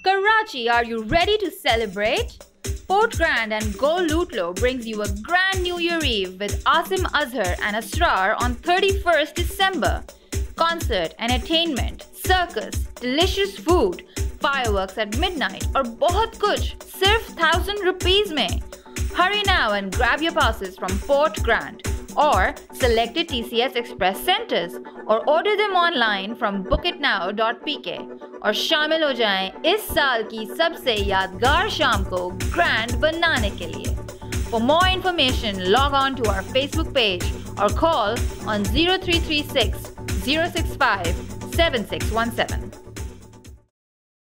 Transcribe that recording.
Karachi, are you ready to celebrate? Port Grand and Golootlo brings you a grand New Year Eve with Asim Azhar and Asrar on 31st December. Concert, entertainment, circus, delicious food, fireworks at midnight और बहुत कुछ सिर्फ 1000 rupees में. Hurry now and grab your passes from Port Grand or selected TCS Express centers or order them online from bookitnow.pk और शामिल हो जाएं इस साल की सबसे यादगार शाम को ग्रैंड बनाने के लिए. For more information, log on to our Facebook page or call on 0336 065 7617.